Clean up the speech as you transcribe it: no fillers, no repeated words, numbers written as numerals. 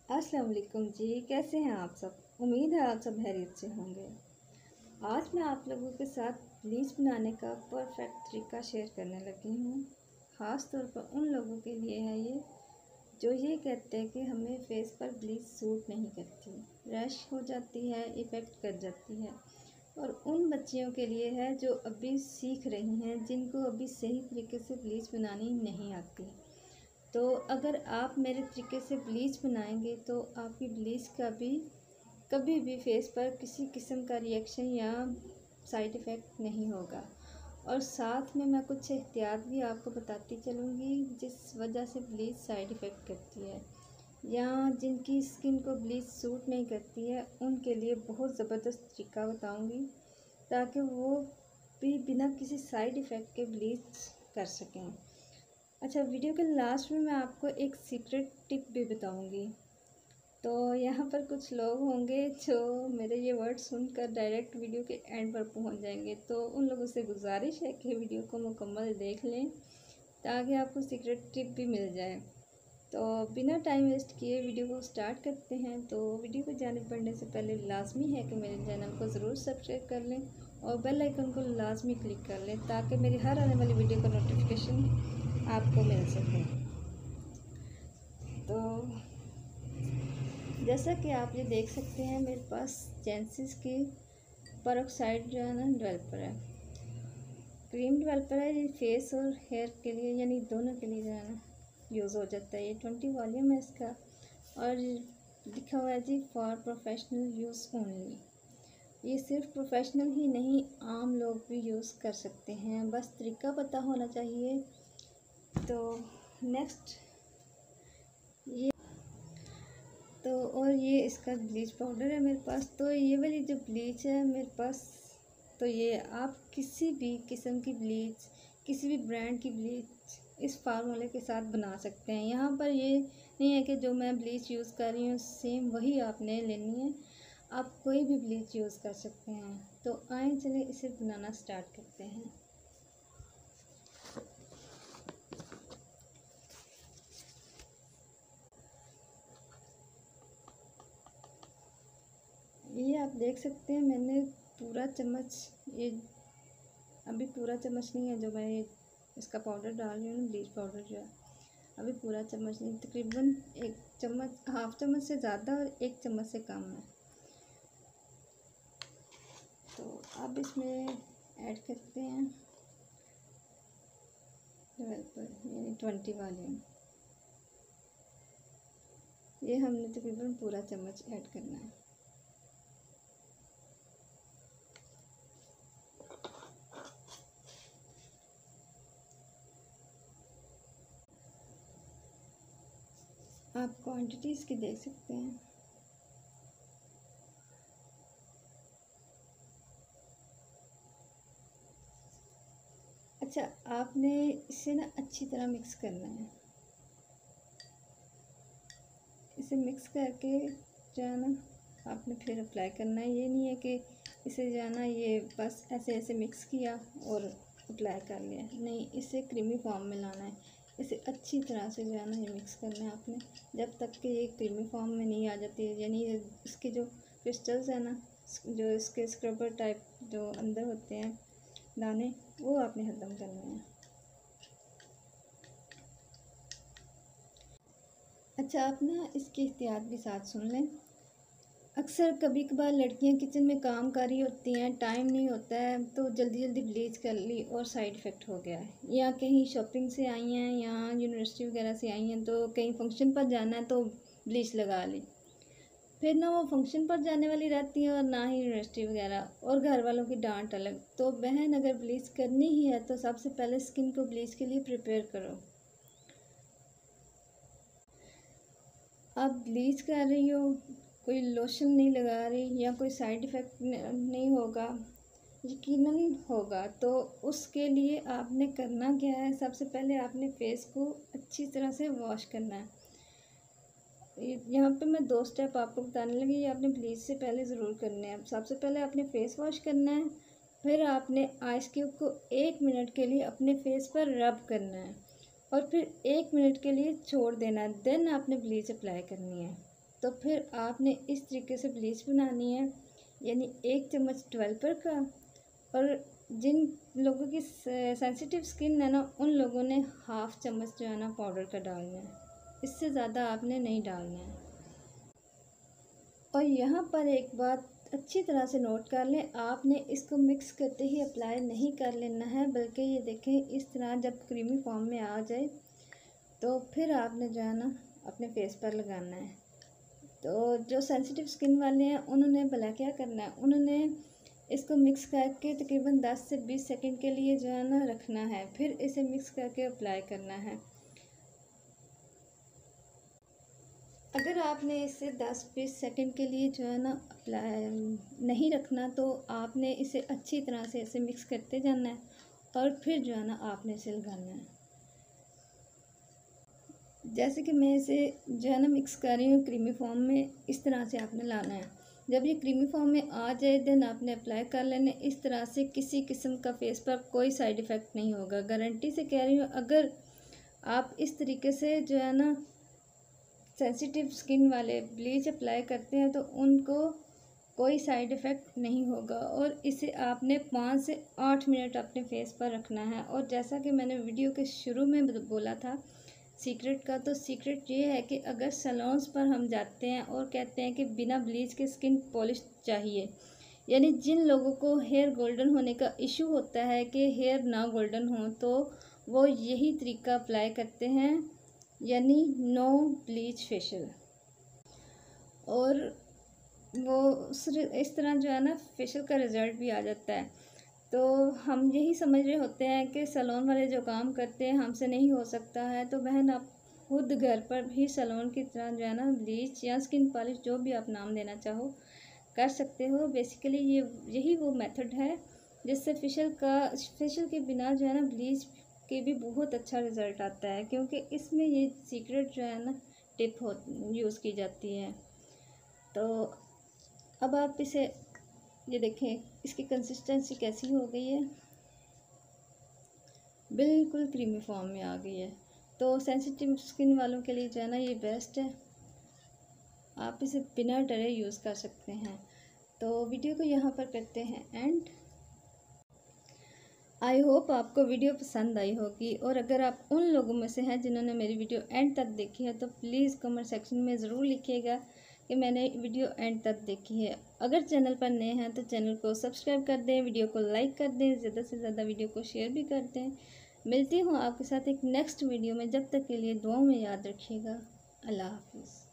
अस्सलाम वालेकुम जी। कैसे हैं आप सब? उम्मीद है आप सब खैरियत से होंगे। आज मैं आप लोगों के साथ ब्लीच बनाने का परफेक्ट तरीका शेयर करने लगी हूँ। ख़ास तौर पर उन लोगों के लिए है ये जो ये कहते हैं कि हमें फेस पर ब्लीच सूट नहीं करती, रैश हो जाती है, इफ़ेक्ट कर जाती है। और उन बच्चियों के लिए है जो अभी सीख रही हैं, जिनको अभी सही तरीके से ब्लीच बनानी नहीं आती। तो अगर आप मेरे तरीके से ब्लीच बनाएंगे तो आपकी ब्लीच का भी कभी भी फेस पर किसी किस्म का रिएक्शन या साइड इफ़ेक्ट नहीं होगा। और साथ में मैं कुछ एहतियात भी आपको बताती चलूँगी जिस वजह से ब्लीच साइड इफ़ेक्ट करती है, या जिनकी स्किन को ब्लीच सूट नहीं करती है उनके लिए बहुत ज़बरदस्त तरीका बताऊँगी ताकि वो भी बिना किसी साइड इफ़ेक्ट के ब्लीच कर सकें। अच्छा, वीडियो के लास्ट में मैं आपको एक सीक्रेट टिप भी बताऊंगी। तो यहाँ पर कुछ लोग होंगे जो मेरे ये वर्ड सुनकर डायरेक्ट वीडियो के एंड पर पहुँच जाएंगे, तो उन लोगों से गुजारिश है कि वीडियो को मुकम्मल देख लें ताकि आपको सीक्रेट टिप भी मिल जाए। तो बिना टाइम वेस्ट किए वीडियो को स्टार्ट करते हैं। तो वीडियो को जाने बढ़ने से पहले लाजमी है कि मेरे चैनल को ज़रूर सब्सक्राइब कर लें और बेल आइकन को लाजमी क्लिक कर लें ताकि मेरी हर आने वाली वीडियो का नोटिफिकेशन आपको मिल सके। तो जैसा कि आप ये देख सकते हैं, मेरे पास जेंसिस की पेरोक्साइड जो है ना डेवलपर है, क्रीम डेवलपर है। ये फेस और हेयर के लिए यानी दोनों के लिए जो है ना यूज़ हो जाता है। ये 20 वॉल्यूम है इसका और लिखा हुआ है जी फॉर प्रोफेशनल यूज़ ओनली। ये सिर्फ प्रोफेशनल ही नहीं, आम लोग भी यूज़ कर सकते हैं, बस तरीका पता होना चाहिए। तो नेक्स्ट ये तो और ये इसका ब्लीच पाउडर है मेरे पास। तो ये वाली जो ब्लीच है मेरे पास, तो ये आप किसी भी किस्म की ब्लीच, किसी भी ब्रांड की ब्लीच इस फार्मूले के साथ बना सकते हैं। यहाँ पर ये नहीं है कि जो मैं ब्लीच यूज़ कर रही हूँ सेम वही आपने लेनी है, आप कोई भी ब्लीच यूज़ कर सकते हैं। तो आए चले इसे बनाना स्टार्ट करते हैं। ये आप देख सकते हैं मैंने पूरा चम्मच, ये अभी पूरा चम्मच नहीं है जो मैं ये इसका पाउडर डाल रही हूँ, ब्लीच पाउडर जो है अभी पूरा चम्मच नहीं, तकरीबन एक चम्मच, हाफ चम्मच से ज़्यादा और एक चम्मच से कम है। तो अब इसमें ऐड करते हैं डेवलपर यानी 20 वॉल्यूम। ये हमने तकरीबन पूरा चम्मच ऐड करना है। आप क्वांटिटी इसकी देख सकते हैं। अच्छा, आपने इसे ना अच्छी तरह मिक्स करना है। इसे मिक्स करके जो है ना आपने फिर अप्लाई करना है। ये नहीं है कि इसे जो है ना ये बस ऐसे ऐसे मिक्स किया और अप्लाई कर लिया, नहीं, इसे क्रीमी फॉर्म में लाना है। इसे अच्छी तरह से जो है ना ये मिक्स करना है आपने, जब तक कि ये क्रीमी फॉर्म में नहीं आ जाती है, यानी इसके जो क्रिस्टल्स हैं ना, जो इसके स्क्रबर टाइप जो अंदर होते हैं दाने, वो आपने ख़त्म करने हैं। अच्छा, आप ना इसकी एहतियात भी साथ सुन लें। अक्सर कभी कभार लड़कियां किचन में काम कर रही होती हैं, टाइम नहीं होता है, तो जल्दी जल्दी ब्लीच कर ली और साइड इफ़ेक्ट हो गया है। या कहीं शॉपिंग से आई हैं या यूनिवर्सिटी वगैरह से आई हैं, तो कहीं फंक्शन पर जाना है तो ब्लीच लगा ली, फिर ना वो फंक्शन पर जाने वाली रहती हैं और ना ही यूनिवर्सिटी वगैरह, और घर वालों की डांट अलग। तो बहन, अगर ब्लीच करनी ही है तो सबसे पहले स्किन को ब्लीच के लिए प्रिपेयर करो। आप ब्लीच कर रही हो, कोई लोशन नहीं लगा रही या कोई साइड इफ़ेक्ट नहीं होगा, यकीनन होगा। तो उसके लिए आपने करना क्या है, सबसे पहले आपने फेस को अच्छी तरह से वॉश करना है। यहाँ पे मैं 2 स्टेप आपको बताने लगी, ये आपने ब्लीच से पहले ज़रूर करने हैं। सबसे पहले आपने फेस वॉश करना है, फिर आपने आइस क्यूब को 1 मिनट के लिए अपने फेस पर रब करना है और फिर 1 मिनट के लिए छोड़ देना है। देन आपने ब्लीच अप्लाई करनी है। तो फिर आपने इस तरीके से ब्लीच बनानी है, यानी 1 चम्मच डेवलपर का। और जिन लोगों की सेंसिटिव स्किन है ना, उन लोगों ने हाफ़ चम्मच जो है ना पाउडर का डालना है, इससे ज़्यादा आपने नहीं डालना है। और यहाँ पर एक बात अच्छी तरह से नोट कर लें, आपने इसको मिक्स करते ही अप्लाई नहीं कर लेना है, बल्कि ये देखें इस तरह जब क्रीमी फॉर्म में आ जाए तो फिर आपने जो है ना अपने फेस पर लगाना है। तो जो सेंसिटिव स्किन वाले हैं उन्होंने भला क्या करना है, उन्होंने इसको मिक्स करके तकरीबन 10 से 20 सेकंड के लिए जो है ना रखना है, फिर इसे मिक्स करके अप्लाई करना है। अगर आपने इसे 10-20 सेकंड के लिए जो है ना अप्लाई नहीं रखना, तो आपने इसे अच्छी तरह से इसे मिक्स करते जाना है और फिर जो है ना आपने इसे लगाना है। जैसे कि मैं इसे जो है ना मिक्स कर रही हूँ क्रीमी फॉर्म में, इस तरह से आपने लाना है। जब ये क्रीमी फॉर्म में आ जाए देन आपने अप्लाई कर लेने। इस तरह से किसी किस्म का फेस पर कोई साइड इफ़ेक्ट नहीं होगा, गारंटी से कह रही हूँ। अगर आप इस तरीके से जो है ना सेंसिटिव स्किन वाले ब्लीच अप्लाई करते हैं तो उनको कोई साइड इफ़ेक्ट नहीं होगा। और इसे आपने 5 से 8 मिनट अपने फेस पर रखना है। और जैसा कि मैंने वीडियो के शुरू में बोला था सीक्रेट का, तो सीक्रेट ये है कि अगर सैलून्स पर हम जाते हैं और कहते हैं कि बिना ब्लीच के स्किन पॉलिश चाहिए, यानी जिन लोगों को हेयर गोल्डन होने का इशू होता है कि हेयर ना गोल्डन हो, तो वो यही तरीका अप्लाई करते हैं, यानी नो ब्लीच फेशियल। और वो इस तरह जो है ना फेशियल का रिज़ल्ट भी आ जाता है। तो हम यही समझ रहे होते हैं कि सैलून वाले जो काम करते हैं हमसे नहीं हो सकता है, तो बहन आप खुद घर पर भी सैलून की तरह जो है ना ब्लीच या स्किन पॉलिश, जो भी आप नाम देना चाहो, कर सकते हो। बेसिकली यही वो मेथड है जिससे फेशियल के बिना जो है ना ब्लीच के भी बहुत अच्छा रिज़ल्ट आता है, क्योंकि इसमें ये सीक्रेट जो है ना टिप यूज़ की जाती है। तो अब आप इसे ये देखें, इसकी कंसिस्टेंसी कैसी हो गई है, बिल्कुल क्रीमी फॉर्म में आ गई है। तो सेंसिटिव स्किन वालों के लिए जो है ना ये बेस्ट है, आप इसे बिना डरे यूज़ कर सकते हैं। तो वीडियो को यहाँ पर करते हैं एंड। आई होप आपको वीडियो पसंद आई होगी। और अगर आप उन लोगों में से हैं जिन्होंने मेरी वीडियो एंड तक देखी है, तो प्लीज़ कमेंट सेक्शन में ज़रूर लिखिएगा कि मैंने वीडियो एंड तक देखी है। अगर चैनल पर नए हैं तो चैनल को सब्सक्राइब कर दें, वीडियो को लाइक कर दें, ज़्यादा से ज़्यादा वीडियो को शेयर भी कर दें। मिलती हूँ आपके साथ एक नेक्स्ट वीडियो में, जब तक के लिए दुआओं में याद रखिएगा। अल्लाह हाफिज़।